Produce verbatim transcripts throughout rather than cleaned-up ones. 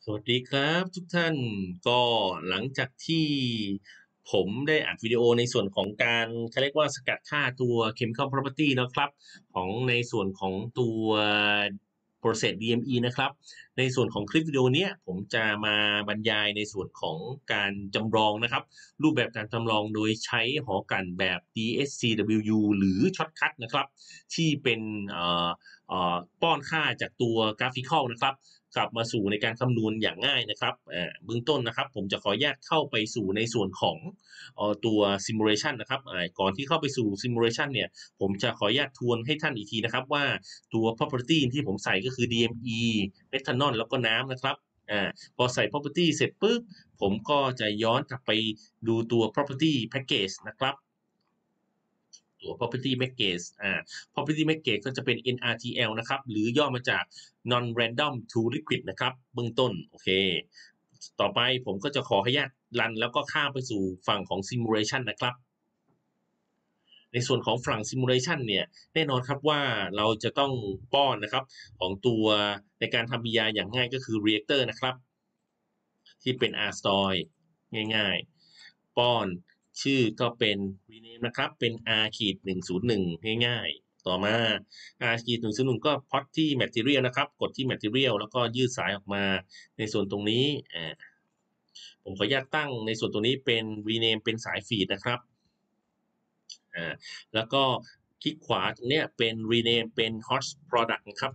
สวัสดีครับทุกท่านก็หลังจากที่ผมได้อัดวิดีโอในส่วนของการเขาเรียกว่าสกัดค่าตัว Chemical Property นะครับของในส่วนของตัว Process ดี เอ็ม อี นะครับในส่วนของคลิปวิดีโอเนี้ยผมจะมาบรรยายในส่วนของการจำลองนะครับรูปแบบการจำลองโดยใช้หอกั่นแบบ ดี เอส ซี ดับเบิลยู หรือช็อตคัทนะครับที่เป็นเอ่อเอ่อป้อนค่าจากตัวกราฟิคอลนะครับกลับมาสู่ในการคำนวณอย่างง่ายนะครับอ่าเบื้องต้นนะครับผมจะขออนุญาตเข้าไปสู่ในส่วนของเอ่อตัว simulation นะครับอ่าก่อนที่เข้าไปสู่ simulation เนี่ยผมจะขออนุญาตทวนให้ท่านอีกทีนะครับว่าตัว property ที่ผมใส่ก็คือ ดี เอ็ม อี methanol แล้วก็น้ำนะครับอ่าพอใส่ property เสร็จปุ๊บผมก็จะย้อนกลับไปดูตัว property package นะครับตัว property package อ่า property package ก็จะเป็น เอ็น อาร์ ที แอล นะครับหรือย่อมาจาก non random to liquid นะครับเบื้องต้นโอเคต่อไปผมก็จะขออนุญาตรันแล้วก็ข้ามไปสู่ฝั่งของ simulation นะครับในส่วนของฝั่ง simulation เนี่ยแน่นอนครับว่าเราจะต้องป้อนนะครับของตัวในการทำ บี อาร์ อย่างง่ายก็คือ reactor นะครับที่เป็น R stoy ง่ายๆป้อนชื่อก็เป็น rename นะครับเป็น R ขีดหนึ่งศูนย์หนึ่งง่ายๆต่อมา R ขีดหนึ่งศูนย์หนึ่งก็ plot ที่ material นะครับกดที่ material แล้วก็ยืดสายออกมาในส่วนตรงนี้อ่าผมขออนุญาตตั้งในส่วนตรงนี้เป็น rename เป็นสายฟีดนะครับอ่าแล้วก็คลิกขวาตรงเนี้ยเป็น rename เป็น hot product นะครับ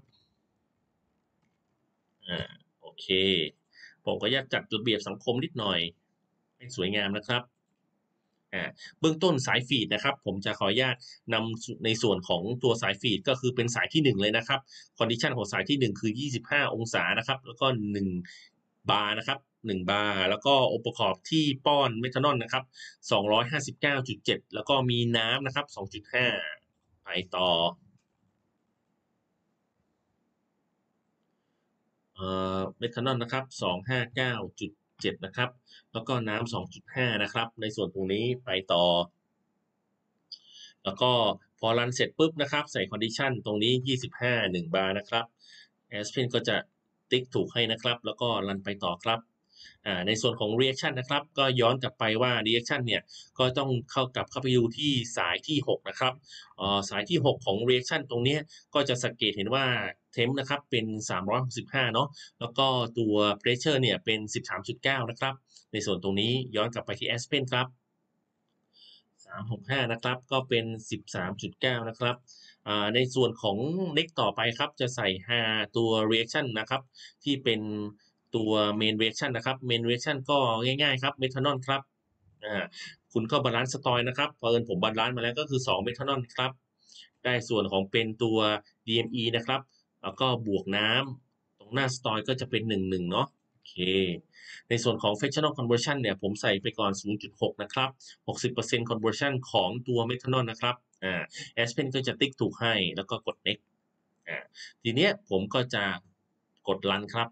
อ่าโอเคผมก็อยากจัดระเบียบสังคมนิดหน่อยให้สวยงามนะครับอ่าเบื้องต้นสายฟีดนะครับผมจะขออนุญาตนำในส่วนของตัวสายฟีดก็คือเป็นสายที่หนึ่งเลยนะครับคอนดิชันของสายที่หนึ่งคือยี่สิบห้าองศานะครับแล้วก็หนึ่งบาร์นะครับหนึ่งบาร์แล้วก็องค์ประกอบที่ป้อนเมทานอลนะครับสองร้อยห้าสิบเก้าจุดเจ็ดแล้วก็มีน้ำนะครับสองจุดห้าไปต่อเอ่อเมทานอลนะครับสองร้อยห้าสิบเก้าจุดเจ็ดนะครับแล้วก็น้ำสองจุดห้านะครับในส่วนตรงนี้ไปต่อ แล้วก็พอรันเสร็จปุ๊บนะครับใส่คอนดิชันตรงนี้ยี่สิบห้า หนึ่งบาร์นะครับ Aspen ก็จะติ๊กถูกให้นะครับแล้วก็รันไปต่อครับอ่าในส่วนของ reaction นะครับก็ย้อนกลับไปว่า reaction เนี่ยก็ต้องเข้ากลับเข้าไปดูที่สายที่หกนะครับเอ่อสายที่หกของ reaction ตรงเนี้ยก็จะสังเกตเห็นว่า temp นะครับเป็นสามร้อยหกสิบห้าเนาะแล้วก็ตัว pressure เนี่ยเป็น สิบสามจุดเก้า นะครับในส่วนตรงนี้ย้อนกลับไปที่ Aspen ครับ สามหกห้านะครับก็เป็น สิบสามจุดเก้า นะครับอ่าในส่วนของ next ต่อไปครับจะใส่หาตัว reaction นะครับที่เป็นตัว main reaction นะครับ main reaction ก็ง่ายๆครับ methanol ครับอ่าคุณก็บาลานซ์สตอยนะครับเผอิญผมบาลานซ์มาแล้วก็คือสอง methanol ครับได้ส่วนของเป็นตัว ดี เอ็ม อี นะครับแล้วก็บวกน้ำตรงหน้าสตอยก็จะเป็นหนึ่ง หนึ่งเนาะโอเคในส่วนของ fractional conversion เนี่ยผมใส่ไปก่อน ศูนย์จุดหก นะครับ หกสิบเปอร์เซ็นต์ conversion ของตัว methanol นะครับอ่า Aspen ก็จะติ๊กถูกให้แล้วก็กด next อ่าทีเนี้ยผมก็จะกด run ครับ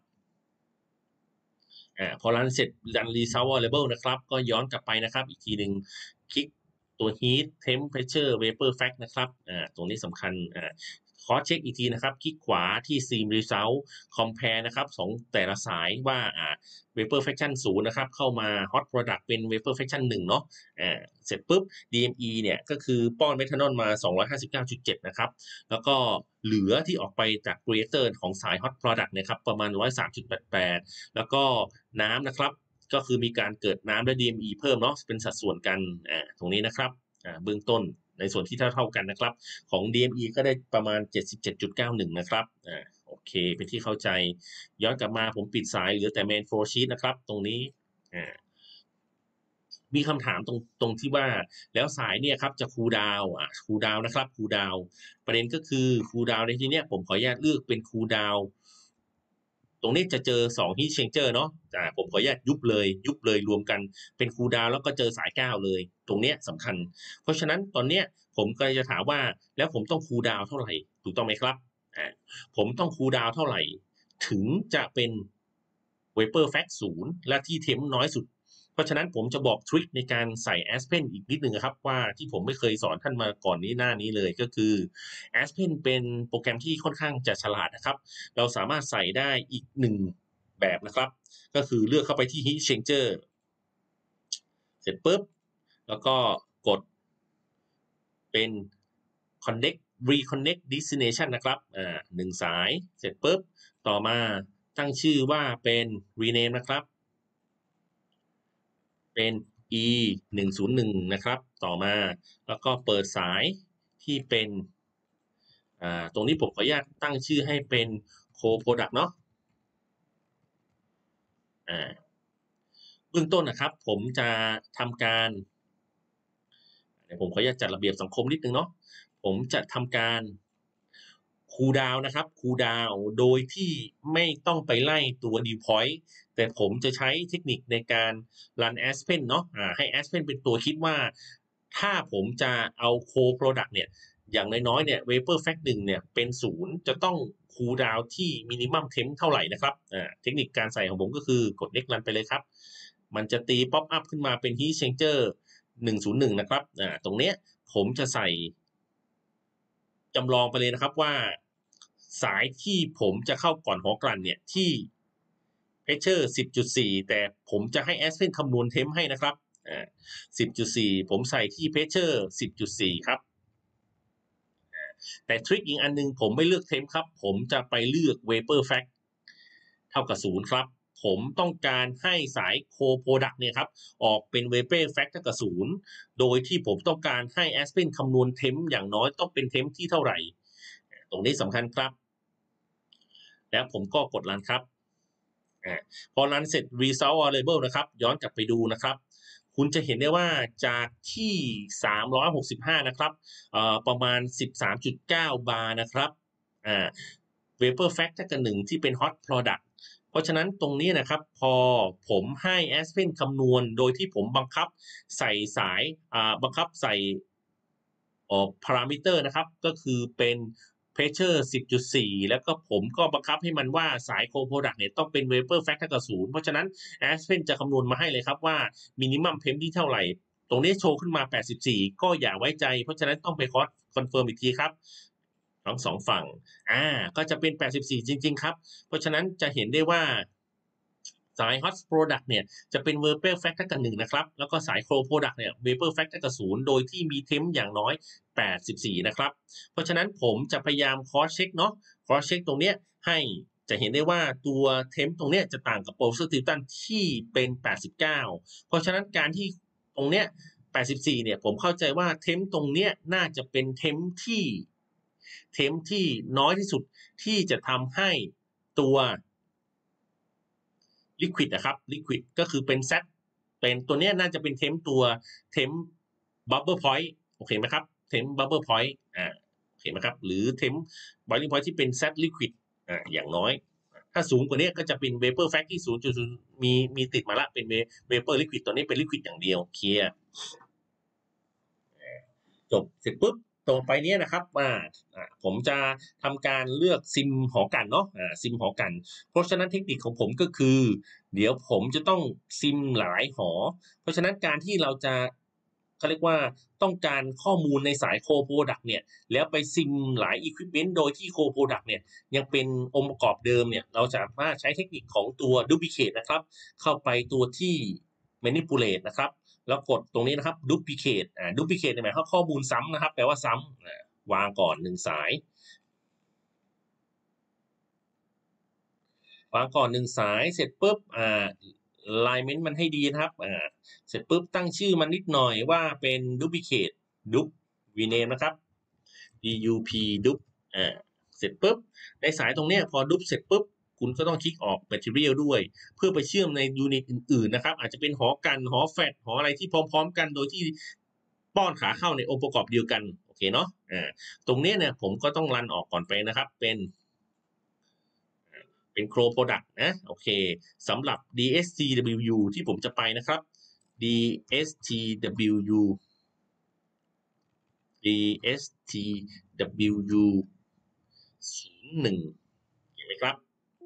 อ่าพอ run เสร็จ run result variable นะครับก็ย้อนกลับไปนะครับอีกทีหนึ่งคลิกตัว heat temperature vapor fact นะครับอ่าตรงนี้สำคัญอ่าขอเช็คอีกทีนะครับคลิกขวาที่ sim result compare นะครับสองแต่ละสายว่าอ่า vapor fraction ศูนย์นะครับเข้ามา hot product เป็น vapor fraction หนึ่งเนาะอ่าเสร็จปุ๊บ ดี เอ็ม อี เนี่ยก็คือป้อนเมทานอลมา สองร้อยห้าสิบเก้าจุดเจ็ด นะครับแล้วก็เหลือที่ออกไปจาก reactor ของสาย hot product นะครับประมาณ หนึ่งร้อยสามจุดแปดแปด แล้วก็น้ำนะครับก็คือมีการเกิดน้ำและ ดี เอ็ม อี เพิ่มเนาะเป็นสัดส่วนกันอ่าตรงนี้นะครับอ่าเบื้องต้นในส่วนที่เท่าเท่ากันนะครับของ ดี เอ็ม อี ก็ได้ประมาณ เจ็ดสิบเจ็ดจุดเก้าหนึ่ง นะครับอ่าโอเคเป็นที่เข้าใจย้อนกลับมาผมปิดสายเหลือแต่ main flow sheet นะครับตรงนี้อ่ามีคำถามตรงตรงที่ว่าแล้วสายเนี่ยครับจะคูลดาวน์อ่ะคูลดาวน์นะครับคูลดาวน์ประเด็นก็คือคูลดาวน์ในที่เนี้ยผมขออนุญาตเลือกเป็นคูลดาวน์ ตรงนี้จะเจอสอง heat exchanger เนาะอ่าผมขออนุญาตยุบเลยยุบเลยรวมกันเป็นคูลดาวน์แล้วก็เจอสายเก้าเลยตรงเนี้ยสำคัญเพราะฉะนั้นตอนเนี้ยผมก็เลยจะถามว่าแล้วผมต้องคูลดาวน์เท่าไหร่ถูกต้องไหมครับอ่าผมต้องคูลดาวน์เท่าไหร่ถึงจะเป็น vapor fact ศูนย์และที่เทมน้อยสุดเพราะฉะนั้นผมจะบอกทริคในการใส่ Aspen อีกนิดหนึ่งครับว่าที่ผมไม่เคยสอนท่านมาก่อนนี้หน้านี้เลยก็คือ Aspen เป็นโปรแกรมที่ค่อนข้างจะฉลาดนะครับเราสามารถใส่ได้อีกหนึ่งแบบนะครับก็คือเลือกเข้าไปที่ heat exchanger เสร็จปุ๊บแล้วก็กดเป็น connect reconnect destination นะครับอ่าหนึ่งสายเสร็จปุ๊บต่อมาตั้งชื่อว่าเป็น rename นะครับเป็น e หนึ่งศูนย์หนึ่งนะครับต่อมาแล้วก็เปิดสายที่เป็นอ่าตรงนี้ผมขออนุญาตตั้งชื่อให้เป็น core product เนาะอ่าเบื้องต้นนะครับผมจะทำการเดี๋ยวผมขออนุญาตจัดระเบียบสังคมนิดนึงเนาะผมจะทำการคูลดาวน์นะครับคูลดาวน์โดยที่ไม่ต้องไปไล่ตัว dew point แต่ผมจะใช้เทคนิคในการ run Aspen เนาะอ่าให้ Aspen เป็นตัวคิดว่าถ้าผมจะเอา core product เนี่ยอย่างน้อยๆเนี่ย vapor fact หนึ่งเนี่ยเป็นศูนย์จะต้องคูลดาวน์ที่ minimum temp เท่าไหร่นะครับอ่าเทคนิคการใส่ของผมก็คือกด next run ไปเลยครับมันจะตี pop up ขึ้นมาเป็น heat exchanger หนึ่งศูนย์หนึ่งนะครับอ่าตรงเนี้ยผมจะใส่จำลองไปเลยนะครับว่าสายที่ผมจะเข้าก่อนหอกลั่นเนี่ยที่ pressure สิบจุดสี่ แต่ผมจะให้ Aspen คำนวณเทมให้นะครับอ่า สิบจุดสี่ ผมใส่ที่ pressure สิบจุดสี่ ครับแต่ทริคอีกอันนึงผมไม่เลือกเทมครับผมจะไปเลือก vapor fact เท่ากับศูนย์ครับผมต้องการให้สาย core product เนี่ยครับออกเป็น vapor fact เท่ากับศูนย์โดยที่ผมต้องการให้ Aspen คำนวณเทมอย่างน้อยต้องเป็นเทมที่เท่าไหร่ตรงนี้สำคัญครับแล้วผมก็กดรันครับอ่าพอรันเสร็จ result variable นะครับย้อนกลับไปดูนะครับคุณจะเห็นได้ว่าจากที่สามร้อยหกสิบห้านะครับเอ่อประมาณ สิบสามจุดเก้า บาร์นะครับอ่า vapor fact เท่ากับหนึ่งที่เป็น hot product เพราะฉะนั้นตรงนี้นะครับพอผมให้ Aspen คำนวณโดยที่ผมบังคับใส่สายอ่าบังคับใส่ออกพารามิเตอร์นะครับก็คือเป็น pressure สิบจุดสี่ แล้วก็ผมก็บังคับให้มันว่าสาย core product เนี่ยต้องเป็น vapor fact เท่ากับศูนย์เพราะฉะนั้น Aspen จะคำนวณมาให้เลยครับว่า minimum temp ที่เท่าไหร่ตรงนี้โชว์ขึ้นมาแปดสิบสี่ก็อย่าไว้ใจเพราะฉะนั้นต้องไปคอนเฟิร์มอีกทีครับทั้งสองฝั่งอ่าก็จะเป็นแปดสิบสี่จริงๆครับเพราะฉะนั้นจะเห็นได้ว่าสาย hot product เนี่ยจะเป็น vapor fact เท่ากับหนึ่งนะครับแล้วก็สาย cold product เนี่ย vapor fact เท่ากับศูนย์โดยที่มี temp อย่างน้อยแปดสิบสี่นะครับเพราะฉะนั้นผมจะพยายาม cross check เนาะ cross check ตรงเนี้ยให้จะเห็นได้ว่าตัว temp ตรงเนี้ยจะต่างกับ positive Tilton ที่เป็นแปดสิบเก้าเพราะฉะนั้นการที่ตรงเนี้ยแปดสิบสี่เนี่ยผมเข้าใจว่า temp ตรงเนี้ยน่าจะเป็น temp ที่ temp ที่น้อยที่สุดที่จะทำให้ตัวliquid นะครับ liquid ก็คือเป็น Z เป็นตัวเนี้ยน่าจะเป็นเทมตัว temp bubble point โอเคไหมครับ temp bubble point อ่าโอเคไหมครับหรือ temp boiling point ที่เป็น Z liquid อ่าอย่างน้อยถ้าสูงกว่านี้ก็จะเป็น vapor fact ที่ ศูนย์จุดศูนย์ มีมีติดมาละเป็น vapor liquid ตัวนี้เป็น liquid อย่างเดียวเคลียร์จบเสร็จปุ๊บต่อไปเนี้ยนะครับอ่าผมจะทำการเลือกซิมหอกันเนาะอ่าซิมหอกันเพราะฉะนั้นเทคนิคของผมก็คือเดี๋ยวผมจะต้องซิมหลายหอเพราะฉะนั้นการที่เราจะเขาเรียกว่าต้องการข้อมูลในสายโคโปรดักเนี่ยแล้วไปซิมหลายอุปกรณ์โดยที่โคโปรดักเนี่ยยังเป็นองค์ประกอบเดิมเนี่ยเราสามารถใช้เทคนิคของตัว duplicate นะครับเข้าไปตัวที่ manipulate นะครับแล้วกดตรงนี้นะครับ duplicate อ่า duplicate หมายความข้อมูลซ้ำนะครับแปลว่าซ้ำอ่าวางก่อนหนึ่งสายวางก่อนหนึ่งสายเสร็จปุ๊บอ่า alignment มันให้ดีนะครับอ่าเสร็จปุ๊บตั้งชื่อมันนิดหน่อยว่าเป็น duplicate dup rename นะครับ dup dup อ่าเสร็จปุ๊บในสายตรงเนี้ยพอ dup เสร็จปุ๊บคุณก็ต้องคลิกออก material ด้วยเพื่อไปเชื่อมในยูนิตอื่นๆนะครับอาจจะเป็นหอกันหอแฟดหออะไรที่พร้อมๆกันโดยที่ป้อนขาเข้าในองค์ประกอบเดียวกันโอเคเนาะอ่าตรงนี้เนี่ยผมก็ต้องรันออกก่อนไปนะครับเป็นเป็น Crow Product นะโอเคสำหรับ ดี เอส ที ดับเบิลยู ที่ผมจะไปนะครับ ดี เอส ที ดับเบิลยู ดี เอส ที ดับเบิลยู ศูนย์หนึ่งเห็นไหมครับ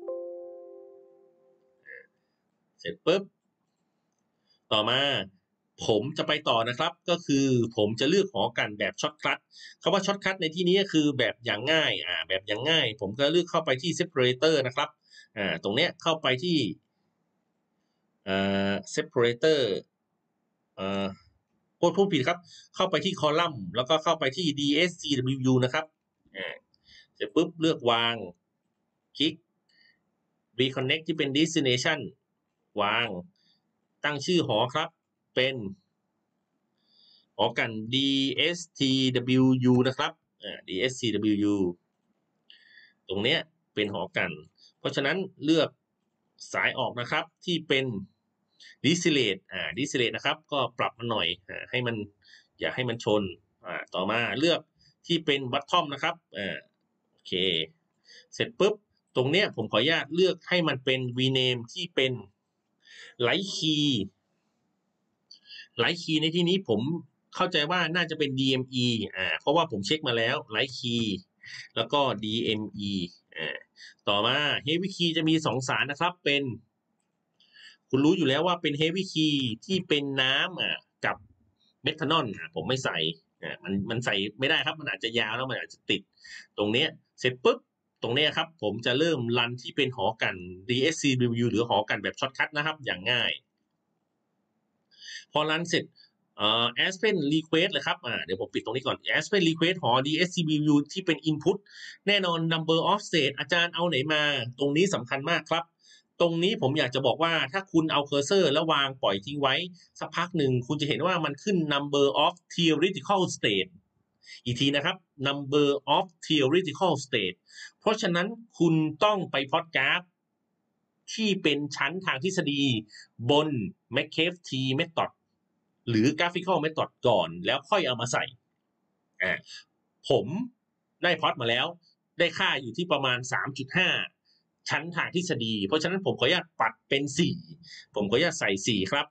เสร็จปุ๊บต่อมาผมจะไปต่อนะครับก็คือผมจะเลือกหอกันแบบช็อตคัทคำว่าช็อตคัทในที่นี้ก็คือแบบอย่างง่ายอ่าแบบอย่างง่ายผมก็เลือกเข้าไปที่ separator นะครับอ่าตรงเนี้ยเข้าไปที่อ่า separator อ่าพูดพูดผิดครับเข้าไปที่คอลัมน์แล้วก็เข้าไปที่ ดี เอส ซี ดับเบิลยู นะครับอ่าเสร็จปุ๊บเลือกวางคลิก reconnect ที่เป็น destination วางตั้งชื่อหอครับเป็นหอกัน ดี เอส ที ดับเบิลยู นะครับอ่า ดี เอส ที ดับเบิลยู ตรงเนี้ยเป็นหอกันเพราะฉะนั้นเลือกสายออกนะครับที่เป็น distillate อ่า distillate นะครับก็ปรับมาหน่อยอ่าให้มันอย่าให้มันชนอ่าต่อมาเลือกที่เป็น bottom นะครับอ่าโอเคเสร็จปุ๊บตรงเนี้ยผมขออนุญาตเลือกให้มันเป็น rename ที่เป็น light key light key ในที่นี้ผมเข้าใจว่าน่าจะเป็น ดี เอ็ม อี อ่าเพราะว่าผมเช็คมาแล้ว light key แล้วก็ ดี เอ็ม อี อ่าต่อมา heavy key จะมีสองสารนะครับเป็นคุณรู้อยู่แล้วว่าเป็น heavy key ที่เป็นน้ำอ่ะกับเมทานอลอ่ะผมไม่ใส่อ่ามันมันใส่ไม่ได้ครับมันอาจจะยาวแล้วมันอาจจะติดตรงเนี้ยเสร็จปุ๊บตรงเนี้ยครับผมจะเริ่มรันที่เป็นหอกัน ดี เอส ซี ดับเบิลยู หรือหอกันแบบช็อตคัทนะครับอย่างง่ายพอรันเสร็จเอ่อ Aspen Request เลยครับอ่าเดี๋ยวผมปิดตรงนี้ก่อน Aspen Request หอ ดี เอส ซี ดับเบิลยู ที่เป็น Input แน่นอน Number of State อาจารย์เอาไหนมาตรงนี้สำคัญมากครับตรงนี้ผมอยากจะบอกว่าถ้าคุณเอาเคอร์เซอร์แล้ววางปล่อยทิ้งไว้สักพักหนึ่งคุณจะเห็นว่ามันขึ้น Number of Theoretical State อีกทีนะครับ Number of Theoretical State เพราะฉะนั้นคุณต้องไปพล็อตกราฟที่เป็นชั้นทางทฤษฎีบน McCabe T Method หรือ graphical method ก่อนแล้วค่อยเอามาใส่อ่าผมได้พล็อตมาแล้วได้ค่าอยู่ที่ประมาณ สามจุดห้า ชั้นทางทฤษฎีเพราะฉะนั้นผมขออนุญาตปัดเป็นสี่ผมขออนุญาตใส่สี่ครับ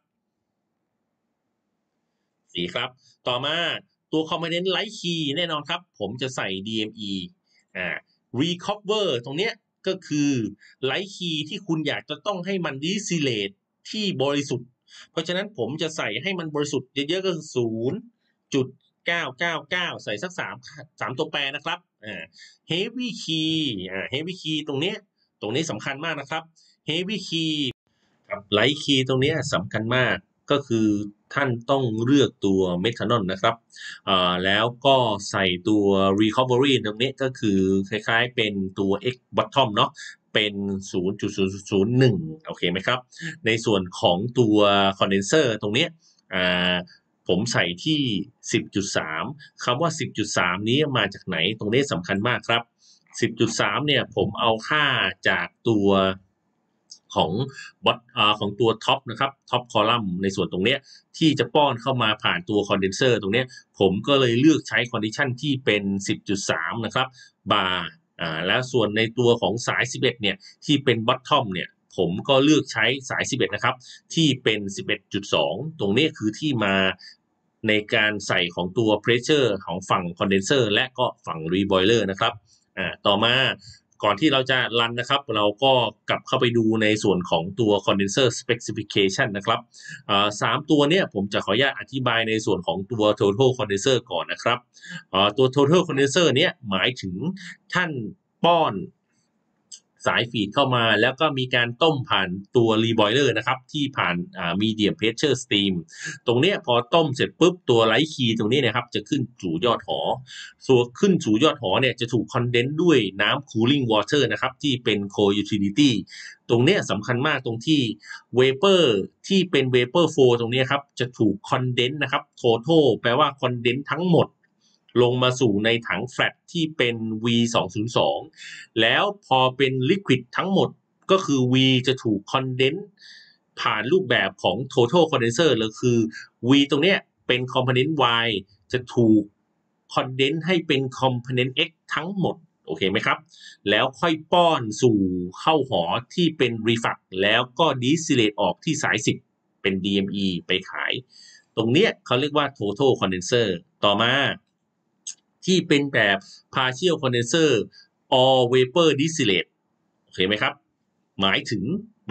สี่ครับต่อมาตัว component light key แน่นอนครับผมจะใส่ ดี เอ็ม อี อ่า recover ตรงเนี้ยก็คือ light key ที่คุณอยากจะต้องให้มัน distillate ที่บริสุทธิ์เพราะฉะนั้นผมจะใส่ให้มันบริสุทธิ์เยอะๆก็คือศูนย์จุดเก้าเก้าเก้าใส่สักสามสามตัวแปรนะครับอ่า heavy key อ่า heavy key ตรงเนี้ยตรงนี้สำคัญมากนะครับ heavy key ครับ light key ตรงเนี้ยสำคัญมากก็คือท่านต้องเลือกตัว methanol นะครับอ่าแล้วก็ใส่ตัว recovery ตรงนี้ก็คือคล้ายๆเป็นตัว x bottom เนาะเป็น ศูนย์จุดศูนย์ศูนย์หนึ่ง โอเคไหมครับในส่วนของตัว condenser ตรงนี้อ่าผมใส่ที่ สิบจุดสาม คำว่า สิบจุดสาม นี้มาจากไหนตรงนี้สำคัญมากครับ สิบจุดสาม เนี่ยผมเอาค่าจากตัวของบอทอ่าของตัวท็อปนะครับท็อปคอลัมน์ในส่วนตรงเนี้ยที่จะป้อนเข้ามาผ่านตัวคอนเดนเซอร์ตรงเนี้ยผมก็เลยเลือกใช้คอนดิชันที่เป็น สิบจุดสาม นะครับบาร์อ่าแล้วส่วนในตัวของสาย สิบเอ็ด เนี่ยที่เป็นบอททอมเนี่ยผมก็เลือกใช้สาย สิบเอ็ด นะครับที่เป็น สิบเอ็ดจุดสอง ตรงนี้คือที่มาในการใส่ของตัว pressure ของฝั่งคอนเดนเซอร์และก็ฝั่ง rebroiler นะครับอ่าต่อมาก่อนที่เราจะรันนะครับเราก็กลับเข้าไปดูในส่วนของตัว condenser specification นะครับอ่าสามตัวเนี้ยผมจะขออนุญาตอธิบายในส่วนของตัว total condenser ก่อนนะครับอ่าตัว total condenser เนี้ยหมายถึงท่านป้อนสายฟีดเข้ามาแล้วก็มีการต้มผ่านตัว reboiler นะครับที่ผ่านอ่า medium pressure steam ตรงเนี้ยพอต้มเสร็จปุ๊บตัว light key ตรงนี้นะครับจะขึ้นสู่ยอดหอส่วนขึ้นสู่ยอดหอเนี่ยจะถูกคอนเดนซ์ด้วยน้ำ cooling water นะครับที่เป็น cold utility ตรงเนี้ยสำคัญมากตรงที่ vapor ที่เป็น vapor flow ตรงนี้ครับจะถูกคอนเดนซ์นะครับ total แปลว่าคอนเดนซ์ทั้งหมดลงมาสู่ในถังแฟลตที่เป็น วี สองศูนย์สอง แล้วพอเป็น liquid ทั้งหมดก็คือ V จะถูกคอนเดนซ์ผ่านรูปแบบของ total condenser หรือคือ V ตรงเนี้ยเป็น component Y จะถูกคอนเดนซ์ให้เป็น component X ทั้งหมดโอเคไหมครับแล้วค่อยป้อนสู่เข้าหอที่เป็น reflux แล้วก็ distillate ออกที่สายสิบเป็น ดี เอ็ม อี ไปขายตรงเนี้ยเขาเรียกว่า total condenser ต่อมาที่เป็นแบบ partial condenser all vapor distillate โอเคไหมครับหมายถึง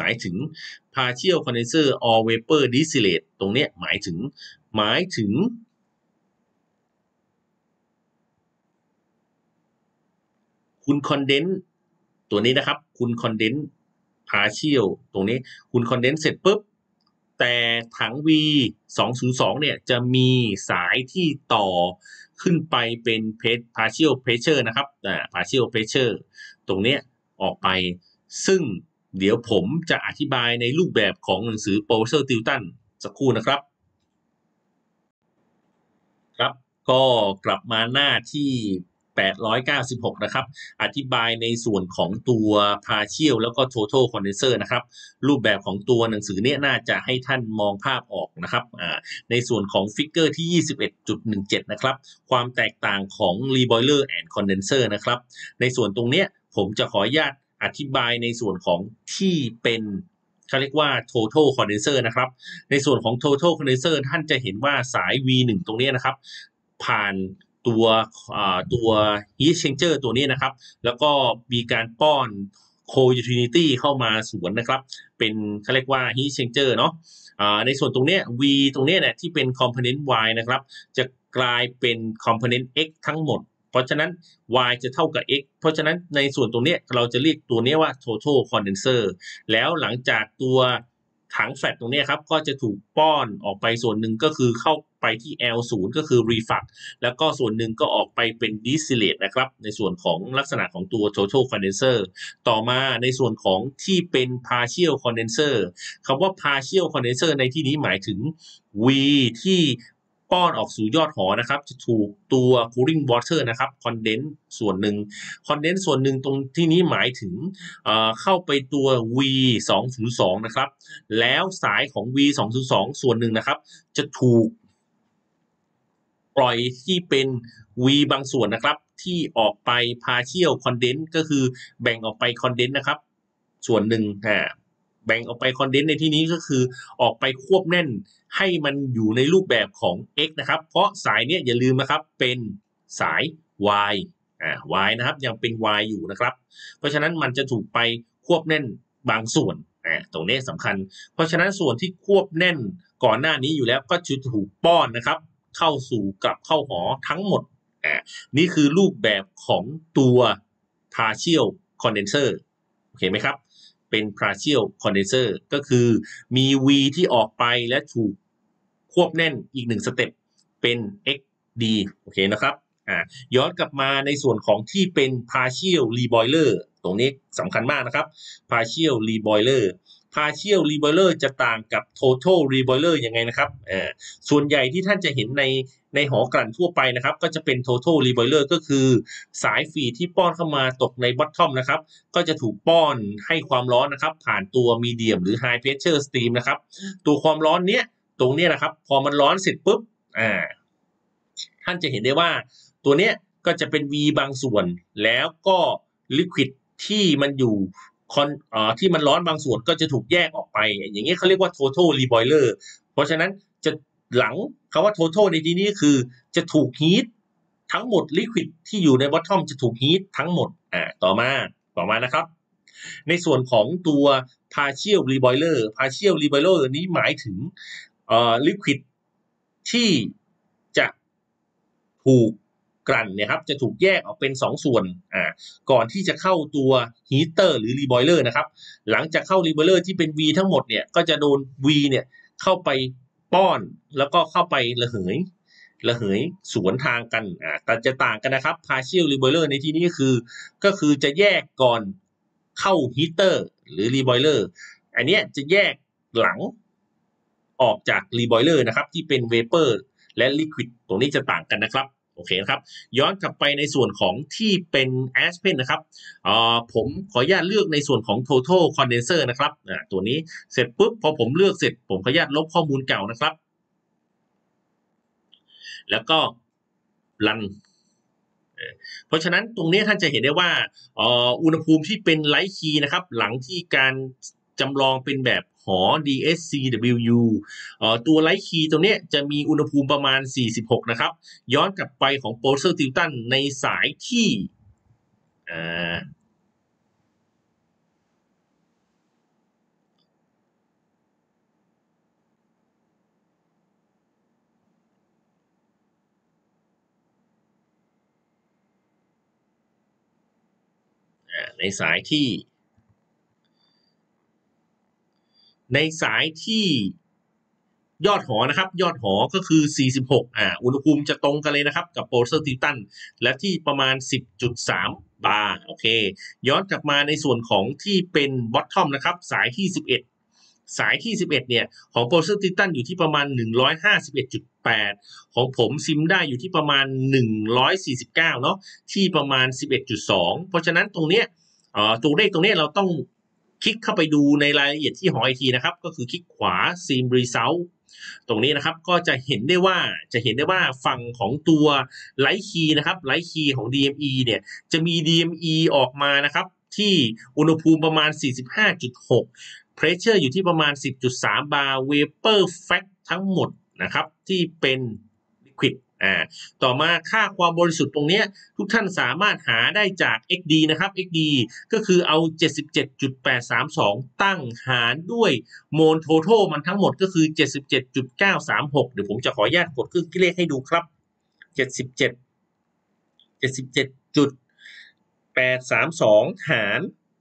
หมายถึง partial condenser or vapor distillate ตรงเนี้ยหมายถึงหมายถึงคุณ condense ตัวนี้นะครับคุณ condense partial ตรงนี้คุณ condense เสร็จปุ๊บแต่ถัง V สองศูนย์สองเนี่ยจะมีสายที่ต่อขึ้นไปเป็น partial pressure นะครับอ่า partial pressure ตรงเนี้ยออกไปซึ่งเดี๋ยวผมจะอธิบายในรูปแบบของหนังสือ Professor Tilton สักครู่นะครับครับก็กลับมาหน้าที่แปดร้อยเก้าสิบหกนะครับอธิบายในส่วนของตัว partial แล้วก็ total condenser นะครับรูปแบบของตัวหนังสือเนี่ยน่าจะให้ท่านมองภาพออกนะครับอ่าในส่วนของฟิกเกอร์ที่ ยี่สิบเอ็ดจุดหนึ่งเจ็ด นะครับความแตกต่างของ reboiler and condenser นะครับในส่วนตรงเนี้ยผมจะขออนุญาตอธิบายในส่วนของที่เป็นเขาเรียกว่า total condenser นะครับในส่วนของ total condenser ท่านจะเห็นว่าสาย วี หนึ่ง ตรงนี้นะครับผ่านตัวตัว heat exchanger ตัวนี้นะครับแล้วก็มีการป้อน co-utility เข้ามาสวนนะครับเป็นเขาเรียกว่า heat exchanger เนาะในส่วนตรงนี้ V ตรงนี้เนี่ยที่เป็น component Y นะครับจะกลายเป็น component X ทั้งหมดเพราะฉะนั้น Y จะเท่ากับ X เพราะฉะนั้นในส่วนตรงนี้เราจะเรียกตัวนี้ว่า total condenser แล้วหลังจากตัวถังแฟลตตรงนี้ครับก็จะถูกป้อนออกไปส่วนหนึ่งก็คือเข้าไปที่ แอล ศูนย์ ก็คือ reflux แล้วก็ส่วนหนึ่งก็ออกไปเป็น distillate นะครับในส่วนของลักษณะของตัว total condenser ต่อมาในส่วนของที่เป็น partial condenser คำว่า partial condenser ในที่นี้หมายถึง V ที่ป้อนออกสู่ยอดหอนะครับจะถูกตัว cooling water นะครับ condense ส่วนหนึ่ง condense ส่วนหนึ่งตรงที่นี้หมายถึงเอ่อเข้าไปตัว V สองศูนย์สองนะครับแล้วสายของ V สองศูนย์สองส่วนหนึ่งนะครับจะถูกปล่อยที่เป็น V บางส่วนนะครับที่ออกไป partial condense ก็คือแบ่งออกไป condense นะครับส่วนหนึ่งอ่าแบ่งออกไป condense ในที่นี้ก็คือออกไปควบแน่นให้มันอยู่ในรูปแบบของ X นะครับเพราะสายเนี้ยอย่าลืมนะครับเป็นสาย Y อ่า Y นะครับยังเป็น Y อยู่นะครับเพราะฉะนั้นมันจะถูกไปควบแน่นบางส่วนอ่าตรงนี้สำคัญเพราะฉะนั้นส่วนที่ควบแน่นก่อนหน้านี้อยู่แล้วก็จะถูกป้อนนะครับเข้าสู่กลับเข้าหอทั้งหมดอ่านี่คือรูปแบบของตัว partial condenser โอเคไหมครับเป็น partial condenser ก็คือมี V ที่ออกไปและถูกควบแน่นอีกหนึ่งสเต็ปเป็น X D โอเคนะครับอ่าย้อนกลับมาในส่วนของที่เป็น partial reboiler ตรงนี้สำคัญมากนะครับ partial reboiler partial reboiler จะต่างกับ total reboiler ยังไงนะครับอ่าส่วนใหญ่ที่ท่านจะเห็นในในหอกลั่นทั่วไปนะครับก็จะเป็น total reboiler ก็คือสายฟีดที่ป้อนเข้ามาตกใน bottom นะครับก็จะถูกป้อนให้ความร้อนนะครับผ่านตัว medium หรือ high pressure steam นะครับตัวความร้อนเนี้ยตรงนี้นะครับพอมันร้อนเสร็จปุ๊บอ่าท่านจะเห็นได้ว่าตัวเนี้ยก็จะเป็น V บางส่วนแล้วก็ liquid ที่มันอยู่คอนเอ่อที่มันร้อนบางส่วนก็จะถูกแยกออกไปอย่างนี้เขาเรียกว่า total reboiler เพราะฉะนั้นจะหลังคำว่า total ในที่นี้คือจะถูก heat ทั้งหมด liquid ที่อยู่ใน bottom จะถูก heat ทั้งหมดอ่าต่อมาต่อมานะครับในส่วนของตัว partial reboiler partial reboiler นี้หมายถึงเอ่อ liquid ที่จะถูกกลั่นเนี่ยครับจะถูกแยกออกเป็นสองส่วนอ่าก่อนที่จะเข้าตัวฮีเตอร์หรือรีบอยเลอร์นะครับหลังจากเข้ารีบอยเลอร์ที่เป็น V ทั้งหมดเนี่ยก็จะโดน V เนี่ยเข้าไปป้อนแล้วก็เข้าไประเหยระเหยสวนทางกันอ่าแต่จะต่างกันนะครับ partial reboiler ในที่นี้คือก็คือจะแยกก่อนเข้าฮีเตอร์หรือรีบอยเลอร์อันเนี้ยจะแยกหลังออกจากรีบอยเลอร์นะครับที่เป็นเวเปอร์และลิควิดตรงนี้จะต่างกันนะครับโอเคนะครับย้อนกลับไปในส่วนของที่เป็น Aspen นะครับอ่าผมขออนุญาตเลือกในส่วนของ total condenser นะครับอ่าตัวนี้เสร็จปุ๊บพอผมเลือกเสร็จผมขออนุญาตลบข้อมูลเก่านะครับแล้วก็รันเพราะฉะนั้นตรงนี้ท่านจะเห็นได้ว่าอุณหภูมิที่เป็นไลท์คีย์นะครับหลังที่การจำลองเป็นแบบหอ ดี เอส ซี ดับเบิลยู ตัวไลท์คีย์ตรงนี้จะมีอุณหภูมิประมาณสี่สิบหกนะครับย้อนกลับไปของ Professor Tilton ในสายที่ในสายที่ในสายที่ยอดหอนะครับยอดหอก็คือสี่สิบหกอ่าอุณหภูมิจะตรงกันเลยนะครับกับโปรเซอร์ติตันและที่ประมาณ สิบจุดสาม บาร์โอเคย้อนกลับมาในส่วนของที่เป็นบอททอมนะครับสายที่สิบเอ็ดสายที่สิบเอ็ดเนี่ยของโปรเซอร์ติตันอยู่ที่ประมาณ หนึ่งร้อยห้าสิบเอ็ดจุดแปด ของผมซิมได้อยู่ที่ประมาณหนึ่งร้อยสี่สิบเก้าเนาะที่ประมาณ สิบเอ็ดจุดสอง เพราะฉะนั้นตรงเนี้ยเอ่อตัวเลขตรงนี้เราต้องคลิกเข้าไปดูในรายละเอียดที่หอไอทีนะครับก็คือคลิกขวา Sim Result ตรงนี้นะครับก็จะเห็นได้ว่าจะเห็นได้ว่าฝั่งของตัวไลท์คีย์นะครับไลท์คีย์ของ ดี เอ็ม อี เนี่ยจะมี ดี เอ็ม อี ออกมานะครับที่อุณหภูมิประมาณ สี่สิบห้าจุดหก Pressure อยู่ที่ประมาณ สิบจุดสาม บาร์ Vapor Fact ทั้งหมดนะครับที่เป็น Liquidอ่าต่อมาค่าความบริสุทธิ์ตรงนี้ทุกท่านสามารถหาได้จาก เอ็กซ์ ดี นะครับ เอ็กซ์ ดี ก็คือเอา เจ็ดสิบเจ็ดจุดแปดสามสอง ตั้งหารด้วยโมลโททอลมันทั้งหมดก็คือ เจ็ดสิบเจ็ดจุดเก้าสามหก เดี๋ยวผมจะขออนุญาตกดเครื่องคิดเลขให้ดูครับ เจ็ดสิบเจ็ด เจ็ดสิบเจ็ดจุดแปดสามสอง หาร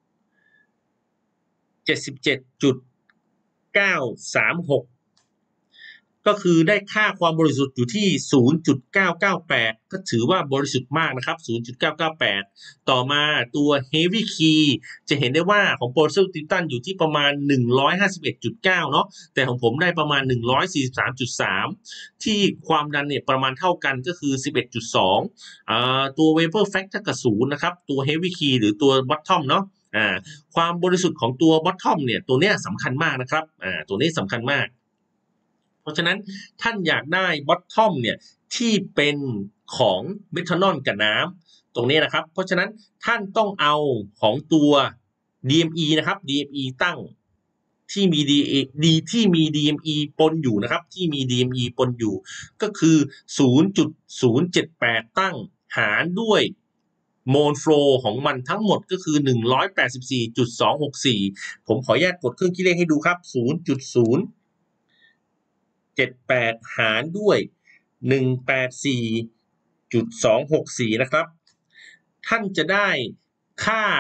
เจ็ดสิบเจ็ดจุดเก้าสามหกก็คือได้ค่าความบริสุทธิ์อยู่ที่ ศูนย์จุดเก้าเก้าแปด ก็ถือว่าบริสุทธิ์มากนะครับ ศูนย์จุดเก้าเก้าแปด ต่อมาตัว Heavy Key จะเห็นได้ว่าของ Pulsar Titan อยู่ที่ประมาณ หนึ่งร้อยห้าสิบเอ็ดจุดเก้า เนาะแต่ของผมได้ประมาณ หนึ่งร้อยสี่สิบสามจุดสาม ที่ความดันเนี่ยประมาณเท่ากันก็คือ สิบเอ็ดจุดสอง อ่าตัว Vapor Fact เท่ากับศูนย์นะครับตัว Heavy Key หรือตัว Bottom เนาะอ่าความบริสุทธิ์ของตัว Bottom เนี่ยตัวเนี้ยสำคัญมากนะครับอ่าตัวนี้สำคัญมากเพราะฉะนั้นท่านอยากได้บอททอมเนี่ยที่เป็นของเมทานอลกับน้ำตรงนี้นะครับเพราะฉะนั้นท่านต้องเอาของตัว ดี เอ็ม อี นะครับ ดี เอ็ม อี ตั้งที่มี ดี ที่มี ดี เอ็ม อี ปนอยู่นะครับที่มี ดี เอ็ม อี ปนอยู่ก็คือ ศูนย์จุดศูนย์เจ็ดแปด ตั้งหารด้วยโมลโฟลของมันทั้งหมดก็คือ หนึ่งร้อยแปดสิบสี่จุดสองหกสี่ ผมขออนุญาตกดเครื่องคิดเลขให้ดูครับ ศูนย์จุดศูนย์เจ็ดแปด หารด้วย หนึ่งร้อยแปดสิบสี่จุดสองหกสี่ นะครับท่านจะได้ค่า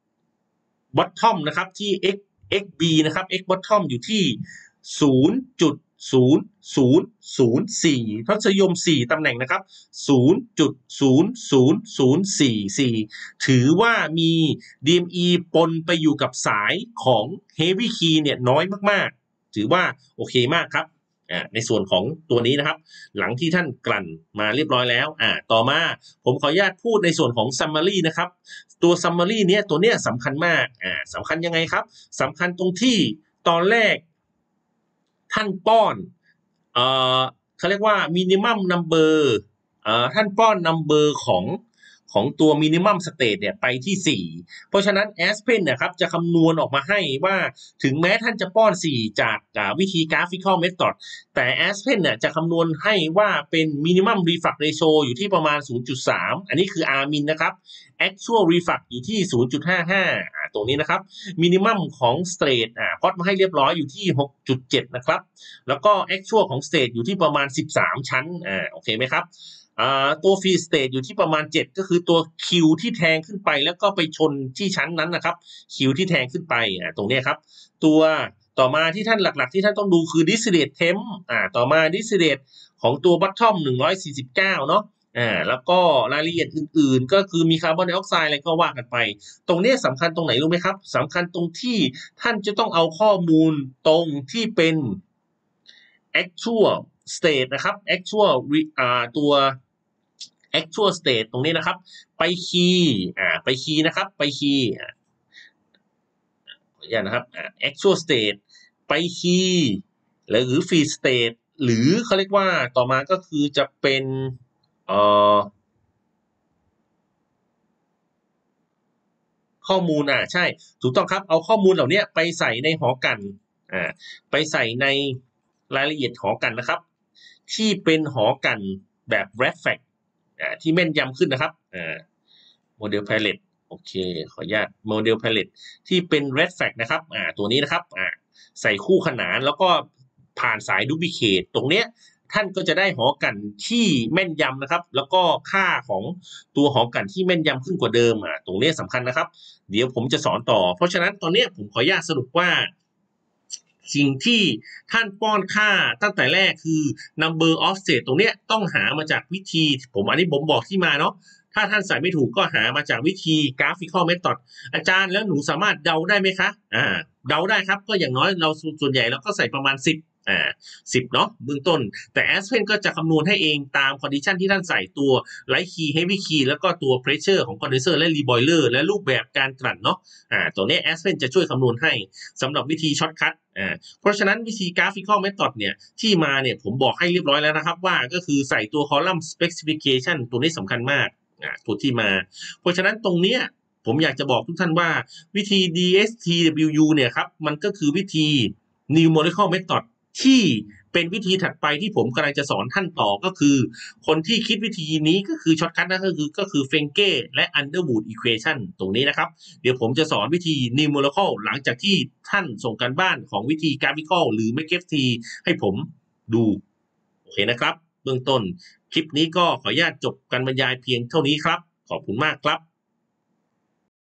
bottom นะครับที่ x xb นะครับ x bottom อยู่ที่ ศูนย์จุดศูนย์ศูนย์ศูนย์สี่ ทศนิยมสี่ตำแหน่งนะครับ ศูนย์จุดศูนย์ศูนย์ศูนย์สี่สี่ ถือว่ามี ดี เอ็ม อี ปนไปอยู่กับสายของ Heavy Key เนี่ยน้อยมากๆถือว่าโอเคมากครับในส่วนของตัวนี้นะครับหลังที่ท่านกลั่นมาเรียบร้อยแล้วอ่าต่อมาผมขออนุญาตพูดในส่วนของ summary นะครับตัว summary เนี้ยตัวเนี้ยสำคัญมากอ่าสำคัญยังไงครับสำคัญตรงที่ตอนแรกท่านป้อนเอ่อเขาเรียกว่า minimum number เอ่อท่านป้อน number ของของตัว minimum state เนี่ยไปที่สี่เพราะฉะนั้น Aspen เนี่ยครับจะคำนวณออกมาให้ว่าถึงแม้ท่านจะป้อนสี่จากวิธี graphical method แต่ Aspen เนี่ยจะคำนวณให้ว่าเป็น minimum reflux ratio อยู่ที่ประมาณ ศูนย์จุดสาม อันนี้คือ R min นะครับ actual reflux อยู่ที่ ศูนย์จุดห้าห้า อ่าตรงนี้นะครับ minimum ของ state อ่าพอดมาให้เรียบร้อยอยู่ที่ หกจุดเจ็ด นะครับแล้วก็ actual ของ state อยู่ที่ประมาณสิบสามชั้นอ่าโอเคไหมครับอ่าตัวฟรีสเตทอยู่ที่ประมาณเจ็ดก็คือตัวคิวที่แทงขึ้นไปแล้วก็ไปชนที่ชั้นนั้นนะครับคิวที่แทงขึ้นไปอ่าตรงนี้ครับตัวต่อมาที่ท่านหลักๆที่ท่านต้องดูคือ distillate temp อ่าต่อมา distillate ของตัว bottom หนึ่งร้อยสี่สิบเก้าเนาะอ่าแล้วก็รายละเอียดอื่นๆก็คือมีคาร์บอนไดออกไซด์อะไรก็ว่ากันไปตรงนี้สำคัญตรงไหนรู้ไหมครับสำคัญตรงที่ท่านจะต้องเอาข้อมูลตรงที่เป็น actual state นะครับ actual อ่าตัว actual state ตรงนี้นะครับไปคีย์อ่าไปคีย์นะครับไปคีย์อ่าขออนุญาตนะครับอ่า actual state ไปคีย์หรือ free state หรือเขาเรียกว่าต่อมาก็คือจะเป็นเอ่อข้อมูลอ่ะใช่ถูกต้องครับเอาข้อมูลเหล่านี้ไปใส่ในหอกันอ่าไปใส่ในรายละเอียดหอกันนะครับที่เป็นหอกันแบบ red fact อ่าที่แม่นยำขึ้นนะครับอ่าโมเดล palette โอเคขออนุญาตโมเดล palette ที่เป็น red fact นะครับอ่าตัวนี้นะครับอ่าใส่คู่ขนานแล้วก็ผ่านสาย duplicate ตรงเนี้ยท่านก็จะได้หอกั่นที่แม่นยำนะครับแล้วก็ค่าของตัวหอกั่นที่แม่นยำขึ้นกว่าเดิมอ่ะตรงนี้สำคัญนะครับเดี๋ยวผมจะสอนต่อเพราะฉะนั้นตอนนี้ผมขออนุญาตสรุปว่าสิ่งที่ท่านป้อนค่าตั้งแต่แรกคือ number offset ตรงเนี้ยต้องหามาจากวิธีผมอันนี้ผมบอกที่มาเนาะถ้าท่านใส่ไม่ถูกก็หามาจากวิธี graphical method อาจารย์แล้วหนูสามารถเดาได้ไหมคะอ่าเดาได้ครับก็อย่างน้อยเราส่วนใหญ่เราก็ใส่ประมาณสิบอ่าสิบเนาะเบื้องต้นแต่ Aspen ก็จะคำนวณให้เองตาม condition ที่ท่านใส่ตัว light key heavy key แล้วก็ตัว pressure ของ condenser และ reboiler และรูปแบบการกลั่นเนาะอ่าตัวนี้ Aspen จะช่วยคำนวณให้สำหรับวิธีช็อตคัทอ่าเพราะฉะนั้นวิธี graphical method เนี่ยที่มาเนี่ยผมบอกให้เรียบร้อยแล้วนะครับว่าก็คือใส่ตัว column specification ตัวนี้สำคัญมากอ่าตัวที่มาเพราะฉะนั้นตรงเนี้ยผมอยากจะบอกทุกท่านว่าวิธี ดี เอส ที ดับเบิลยู เนี่ยครับมันก็คือวิธี numerical method ที่เป็นวิธีถัดไปที่ผมกำลังจะสอนท่านต่อก็คือคนที่คิดวิธีนี้ก็คือช็อตคัทนะก็คือก็คือเฟงเก้และ Underwood equation ตรงนี้นะครับเดี๋ยวผมจะสอนวิธี numerical หลังจากที่ท่านส่งการบ้านของวิธี graphical หรือ make เอฟ ที ให้ผมดูโอเคนะครับเบื้องต้นคลิปนี้ก็ขออนุญาตจบการบรรยายเพียงเท่านี้ครับขอบคุณมากครับ